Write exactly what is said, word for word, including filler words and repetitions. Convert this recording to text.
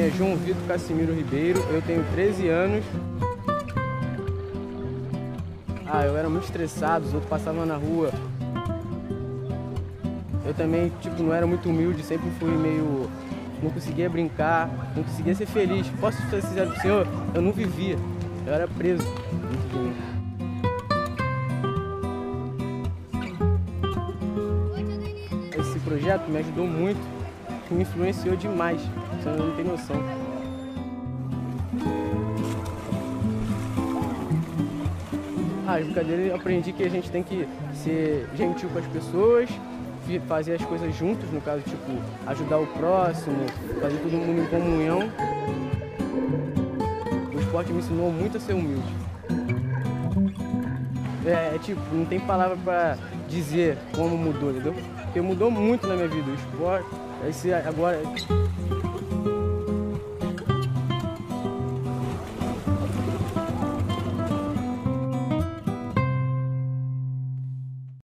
é João Vitor Cassimiro Ribeiro, eu tenho treze anos. Ah, eu era muito estressado, os outros passavam na rua. Eu também, tipo, não era muito humilde, sempre fui meio... não conseguia brincar, não conseguia ser feliz. Posso ser sincero com o senhor? Eu não vivia, eu era preso. Muito de mim. Esse projeto me ajudou muito, me influenciou demais, você não tem noção. Ah, as brincadeiras eu aprendi que a gente tem que ser gentil com as pessoas, fazer as coisas juntos, no caso, tipo, ajudar o próximo, fazer todo mundo em comunhão. O esporte me ensinou muito a ser humilde. É, é tipo, não tem palavra pra dizer como mudou, entendeu? Porque mudou muito na minha vida. O esporte, esse agora...